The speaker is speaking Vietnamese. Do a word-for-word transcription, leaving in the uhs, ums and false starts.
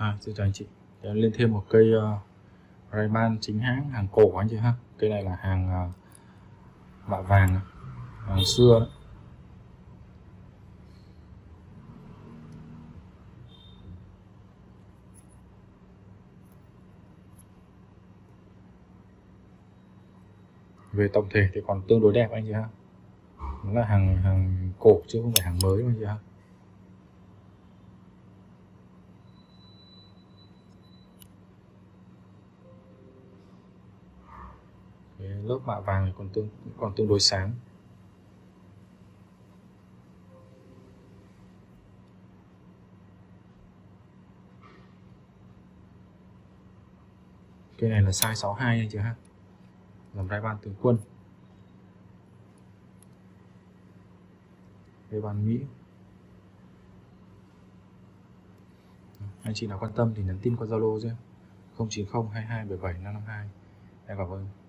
À, xin chào anh chị. Để lên thêm một cây uh, Ray-Ban chính hãng hàng cổ anh chị ha. Cây này là hàng uh, mạ vàng, hàng xưa đấy. Về tổng thể thì còn tương đối đẹp anh chị ha. Nó là hàng hàng cổ chứ không phải hàng mới anh chị ha. Cái lớp mạ vàng này còn tương còn tương đối sáng. Cây này là size sáu mươi hai anh chị ha. Dòng Ray-Ban tướng quân. Ray-Ban Mỹ. Anh chị nào quan tâm thì nhắn tin qua Zalo chứ. không chín không hai hai bảy bảy năm năm hai. Em cảm ơn.